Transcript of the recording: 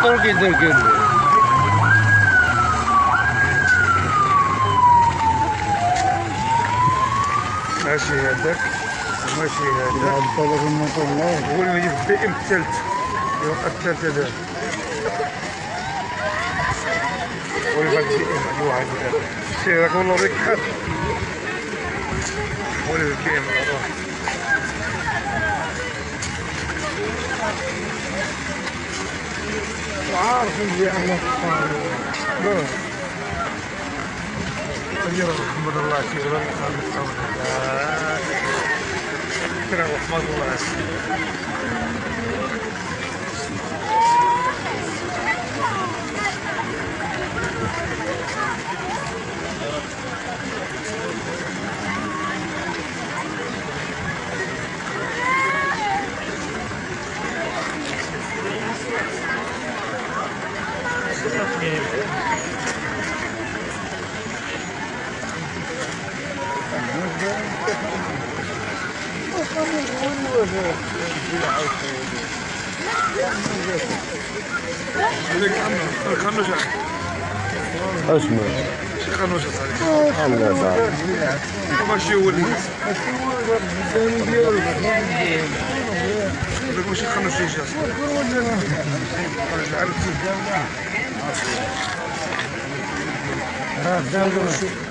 ضروري يدير كله. ماشي هذاك ماشي هذاك الطلب الموطور الله هو اللي يجيب الدائم الثالث يوقع الثالث هذا هو اللي باقي الدائم هذا واحد سيرك والله بك حد هو اللي الدائم عارف اللي احنا محمد الله سيدنا رحمة الله اسمع شي خنوش الله صاحبي ماشي هو اللي هذاك ماشي خنوش اللي جا